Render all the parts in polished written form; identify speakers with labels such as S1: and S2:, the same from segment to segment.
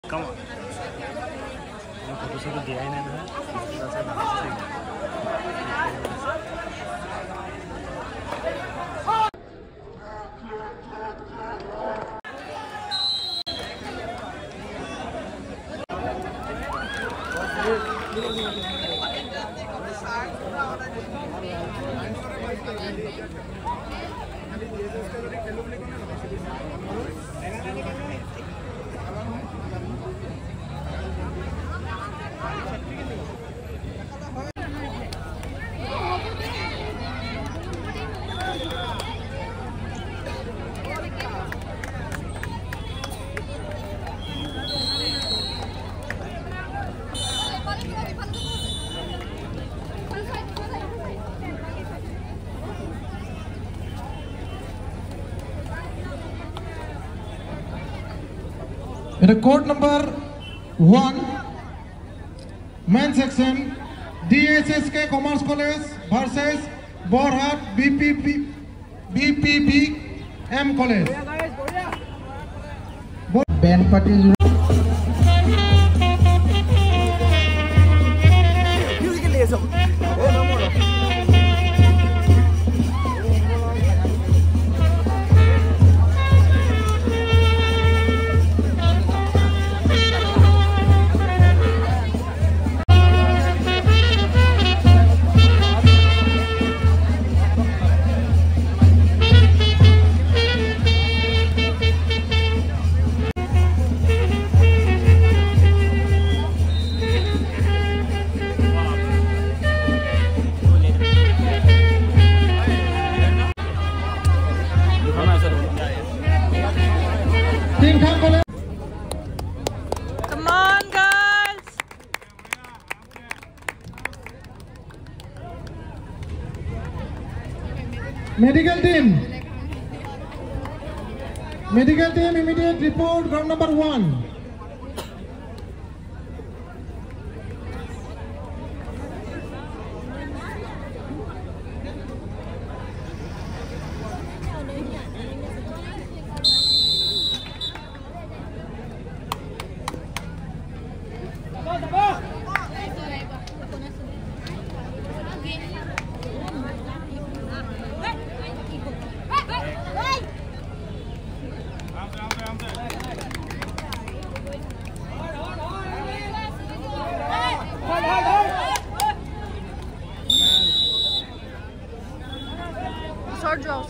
S1: Come on. Foto satu dia ini adalah saya
S2: Court number 1, men's section, DSSK Commerce College versus Borhat BPBM College. Band party.
S3: Come on, guys!
S2: Medical team, immediate report, ground number 1.
S3: Short draw.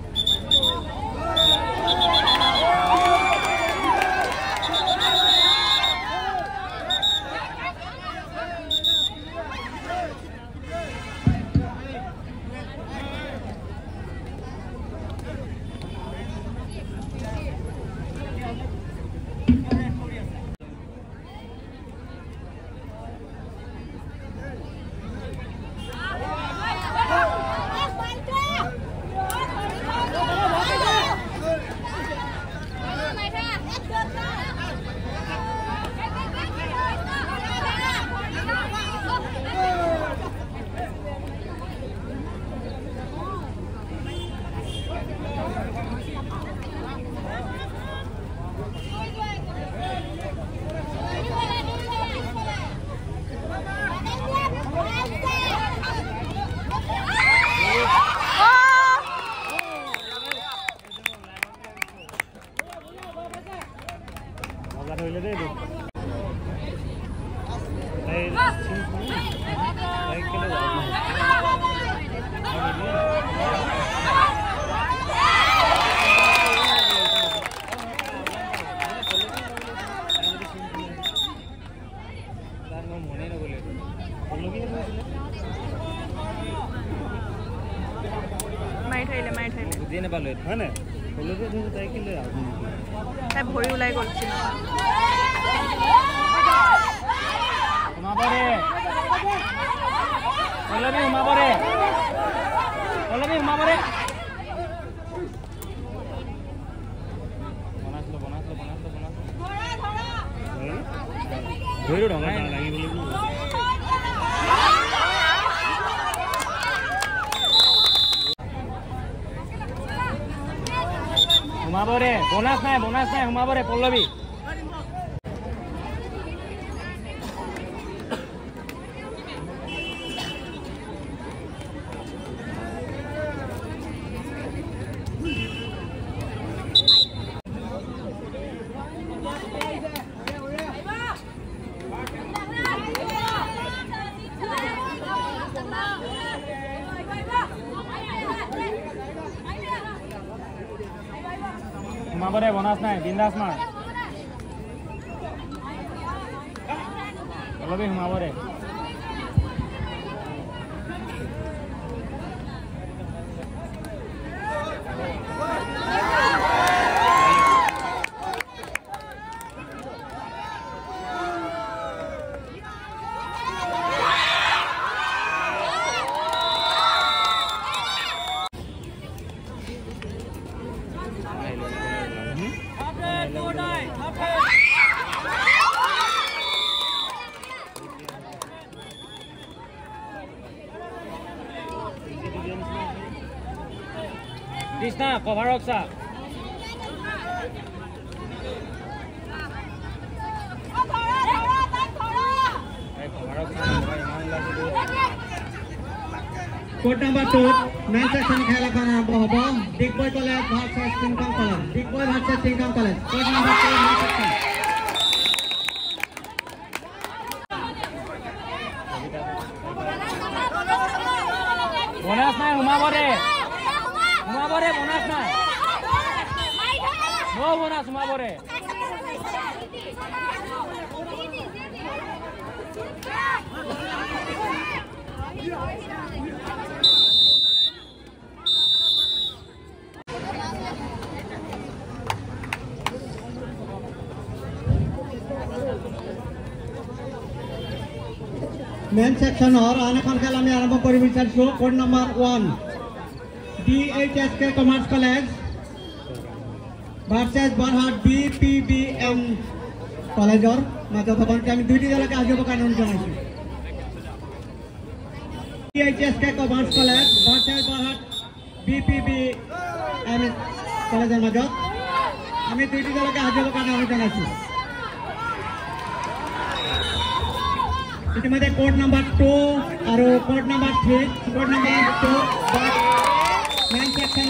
S3: তাই ভৰি ওলাই গ'লছিল
S1: Humabore, bonus নাই, Humaବରେ পল্লৱী সোমাব দে bonus নাই বিন্দাছ মাৰ অলপে সোমাব দে Krishna, cover Oksa.
S2: Court number 2, men's section khela khana hobo. Big Boy College versus King Kong College. Big Boy versus King Kong College. Court number 2, men's section.
S1: Bonus nai humabore. Humabore bonus nai. No bonus humabore.
S2: Men's section or Anakan Kalami Arabo Perimeter Show, code number 1. DHSK Commerce College versus Barhat BPBM College or Matathaban Kami Duty Dalaka Ajobo Kanon Jonasi. DHSK Commerce College versus Barhat BPBM College or Majot. Ami Duty Dalaka Ajobo Kanon Jonasi. इतिमध्ये code number 2 और code number 3 code number 2 main section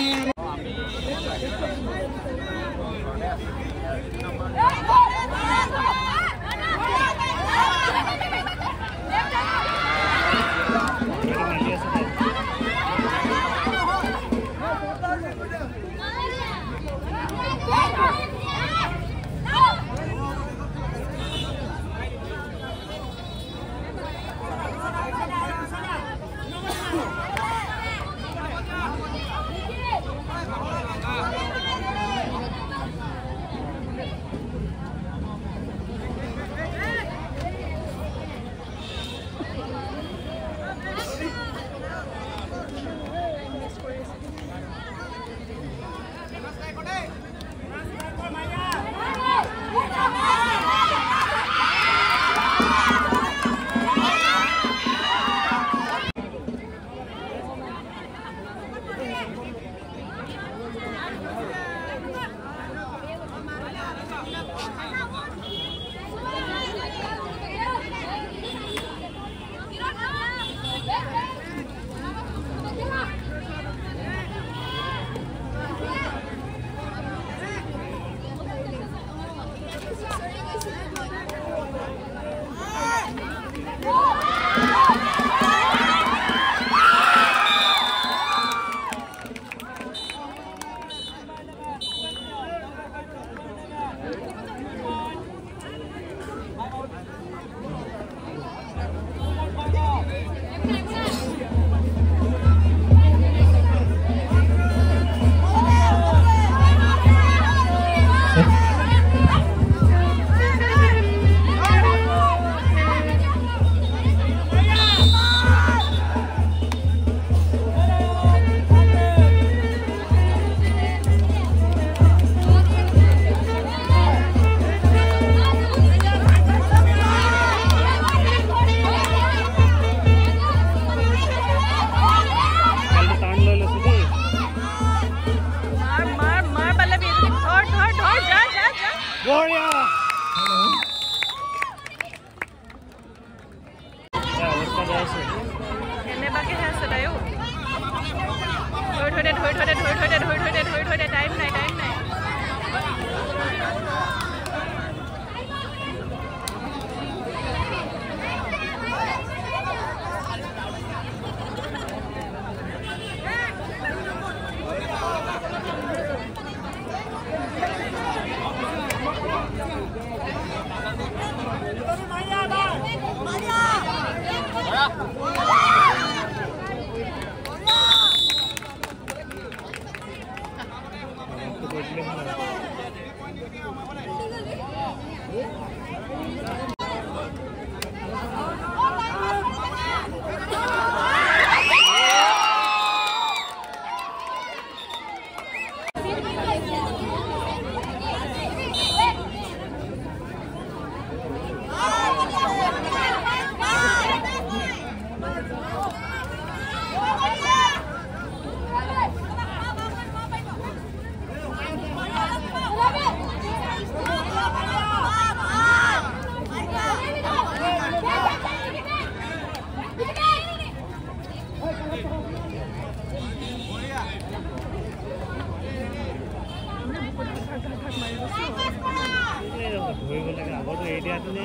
S1: দিয়াটো নে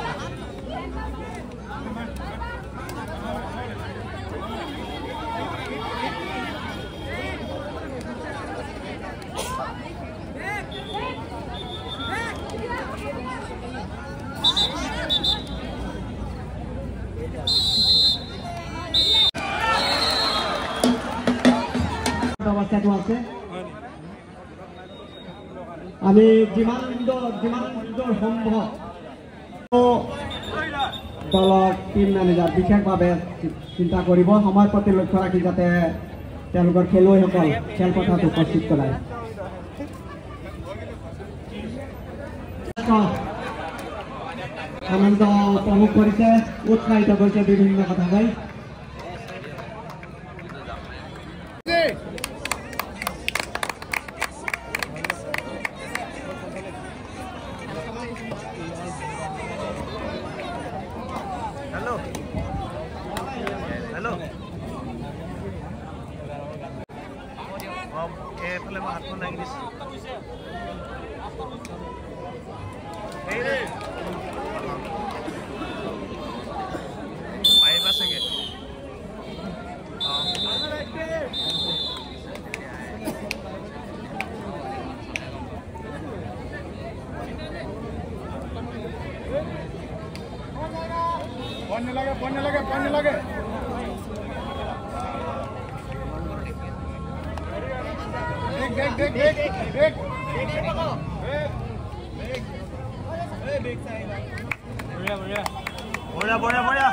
S2: অৱস্থাটো আছে আমি যিমান দূৰ সম্ভৱ দলৰ টিম মেনেজাৰ বিশেষভাৱে চিন্তা কৰিব সময় প্ৰতি লক্ষ্য ৰাখি যাতে তেওঁলোকৰ খেলুৱৈসকল খেলপথাৰত উপস্থিত কৰায় আনন্দ উপভোগ কৰিছে উৎসাহিত কৰিছে বিভিন্ন কথা কৈ
S1: এইফালে মই হাতখন লাগি দিছোঁ পাৰিবা চাগে
S4: পণ নালাগে দেখ বঢ়িয়া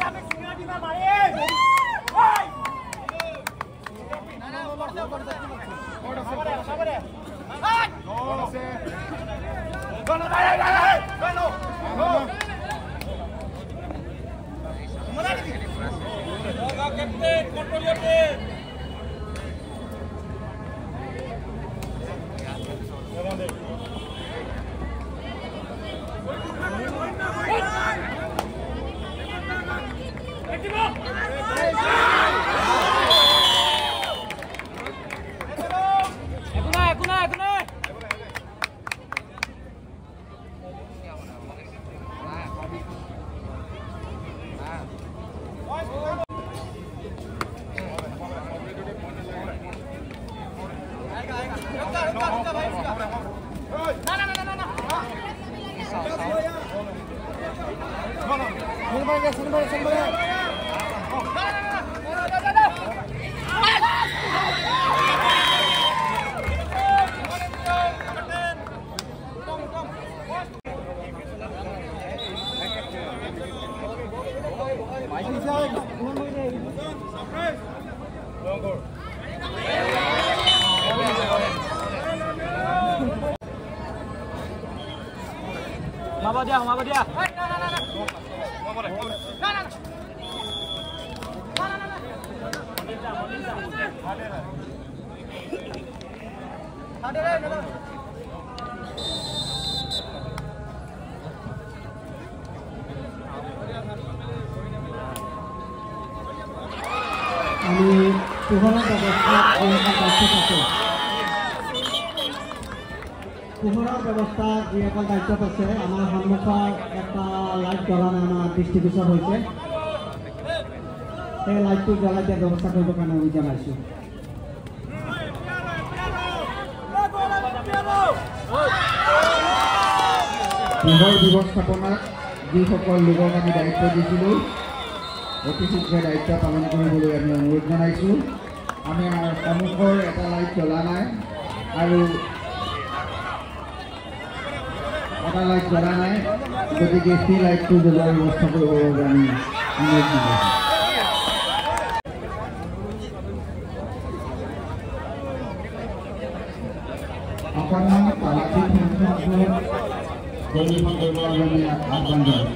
S4: Mama dia.
S2: আমি পোহৰৰ ব্যৱস্থা পোহৰৰ ব্যৱস্থা যিসকল দায়িত্বত আছে আমাৰ সন্মুখত এটা লাইট জ্বলা নাই আমাৰ দৃষ্টিগোচৰ হৈছে সেই লাইটটো জ্বলাই দিয়াৰ ব্যৱস্থা কৰিবৰ কাৰণে আমি জনাইছোঁ পোহৰ ব্যৱস্থাপনাত যিসকল লোকক আমি দায়িত্ব দিছিলোঁ অতি শীঘ্ৰে দায়িত্ব পালন কৰিবলৈ আমি অনুৰোধ জনাইছোঁ আমি সন্মুখৰ এটা লাইট জ্বলা নাই আৰু এটা লাইট জ্বলা নাই গতিকে সেই লাইটটো জ্বলোৱাৰ ব্যৱস্থা কৰিবৰ বাবে আমি অনুৰোধ জনাইছোঁ অকণমান ট্ৰাফিক সংখ্যাবোৰ প্ৰদূষণ কৰিবৰ বাবে আমি আহ্বান জনাইছোঁ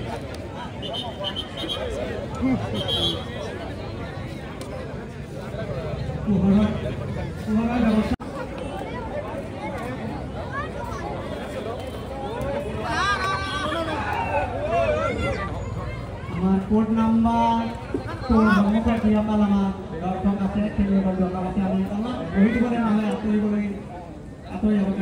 S2: আমার কোড নাম্বার তো সন্মুখত যিসকল আমাৰ দৰ্শক আছে খেলুৱৈসকল দৰকাৰ আছে আমি অলপ বহি দিবলৈ নহ'লে আঁতৰিব